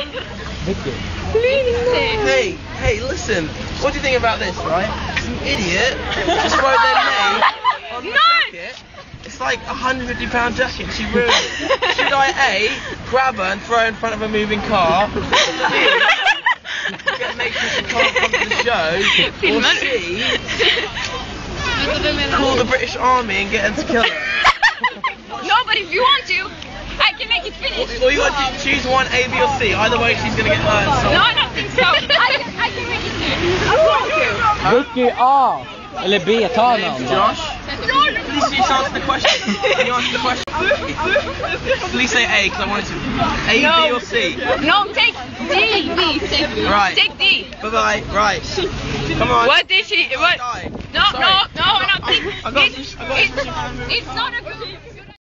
Vicky. Hey, listen. What do you think about this, right? Some idiot just wrote their name on the jacket. It's like a £150 jacket. She ruined it. Should I A, grab her and throw her in front of a moving car? B, make sure she can't come to the show? Or C, call the British Army and get them to kill her? No, but if you want to, I can make it finish. Or you got to choose one, A, B or C. Either way she's going to get hurt. So. No, I don't think so. I can make it finish. I want to. Vicky A eller B, ta någon. Josh, please just answer the question. Can you answer the question? Please say A, because I wanted to. A, No. B or C? No, take D. Take D. Right. Take D. Bye-bye. Right. Come on. What did she? What? Die. No, Sorry. no, no. I got It's not a good.